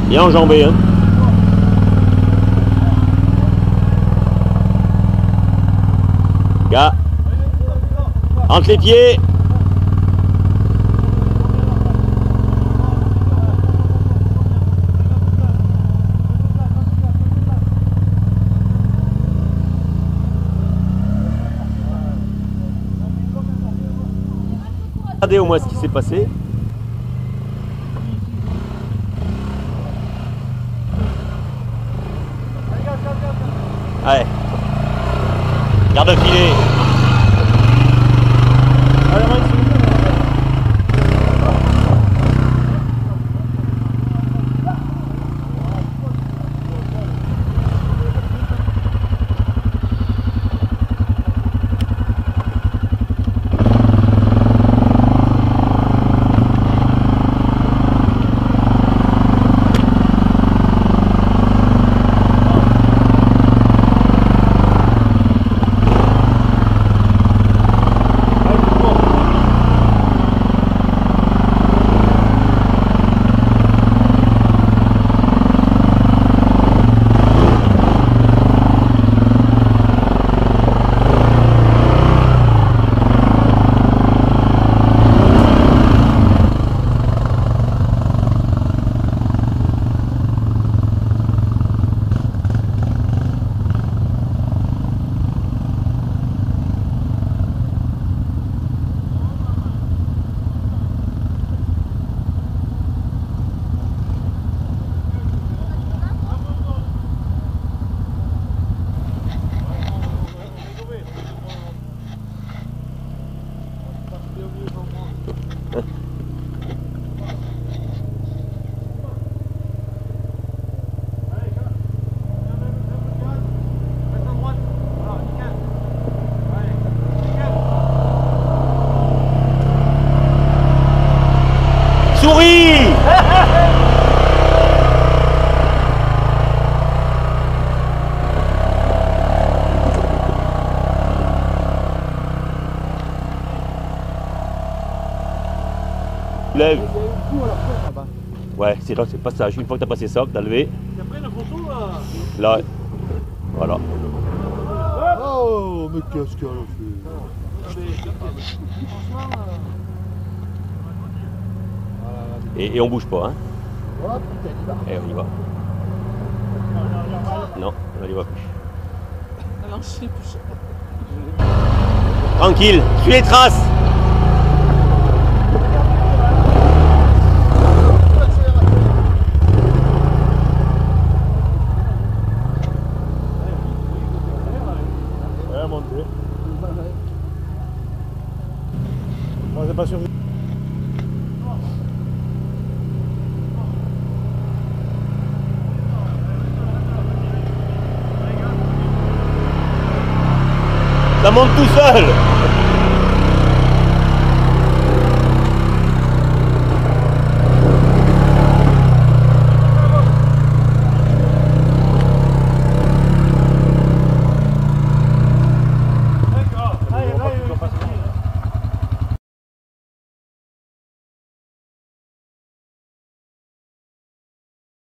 Bien enjambé, hein. Gars, entre les pieds. Regardez au moins ce qui s'est passé. Allez. Garde le filet. Souris. Lève. Ouais, c'est le passage. Une fois que tu as passé ça, que tu as levé. Et après la photo Là. Voilà. Oh, mais qu'est-ce qu'elle a fait? Et on bouge pas, hein. Oh, putain, il va. Et on y va. Non, on n'y va plus. alors je sais plus. Tranquille, suis les traces. Ouais, monter. Moi, c'est pas sûr. Ça monte tout seul.